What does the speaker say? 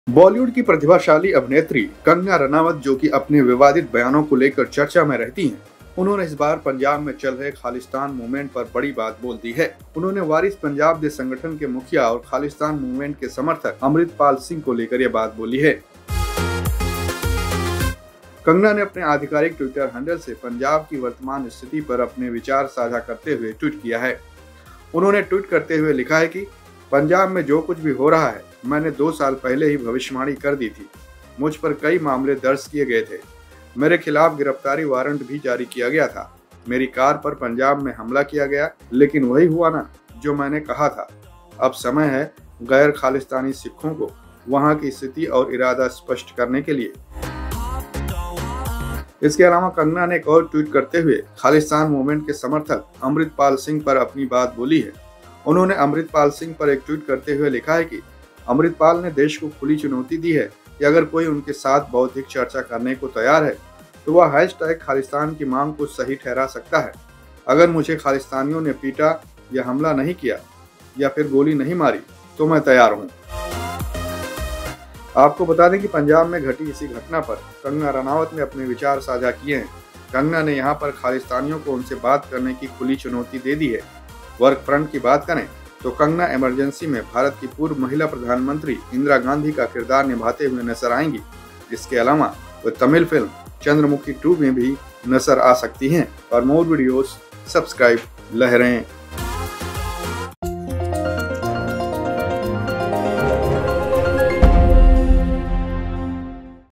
बॉलीवुड की प्रतिभाशाली अभिनेत्री कंगना रनावत, जो कि अपने विवादित बयानों को लेकर चर्चा में रहती हैं, उन्होंने इस बार पंजाब में चल रहे खालिस्तान मूवमेंट पर बड़ी बात बोल दी है। उन्होंने वारिस पंजाब दे संगठन के मुखिया और खालिस्तान मूवमेंट के समर्थक अमृतपाल सिंह को लेकर यह बात बोली है। कंगना ने अपने आधिकारिक ट्विटर हैंडल से पंजाब की वर्तमान स्थिति पर अपने विचार साझा करते हुए ट्वीट किया है। उन्होंने ट्वीट करते हुए लिखा है कि पंजाब में जो कुछ भी हो रहा है, मैंने 2 साल पहले ही भविष्यवाणी कर दी थी। मुझ पर कई मामले दर्ज किए गए थे। मेरे खिलाफ गिरफ्तारी वारंट भी जारी किया गया था। मेरी कार पर पंजाब में हमला किया गया, लेकिन वही हुआ ना जो मैंने कहा था। अब समय है गैर खालिस्तानी सिखों को वहां की स्थिति और इरादा स्पष्ट करने के लिए। इसके अलावा कंगना ने एक और ट्वीट करते हुए खालिस्तान मूवमेंट के समर्थक अमृतपाल सिंह पर अपनी बात बोली है। उन्होंने अमृतपाल सिंह पर एक ट्वीट करते हुए लिखा है कि अमृतपाल ने देश को खुली चुनौती दी है कि अगर कोई उनके साथ बौद्धिक चर्चा करने को तैयार है तो वह हैशटैग खालिस्तान की मांग को सही ठहरा सकता है। अगर मुझे खालिस्तानियों ने पीटा या हमला नहीं किया या फिर गोली नहीं मारी तो मैं तैयार हूँ। आपको बता दें कि पंजाब में घटी इसी घटना पर कंगना रनावत ने अपने विचार साझा किए हैं। कंगना ने यहाँ पर खालिस्तानियों को उनसे बात करने की खुली चुनौती दे दी है। वर्क फ्रंट की बात करें तो कंगना इमरजेंसी में भारत की पूर्व महिला प्रधानमंत्री इंदिरा गांधी का किरदार निभाते हुए नजर आएंगी। इसके अलावा वे तमिल फिल्म चंद्रमुखी 2 में भी नजर आ सकती हैं। फॉर मोर वीडियोस सब्सक्राइब लहरें।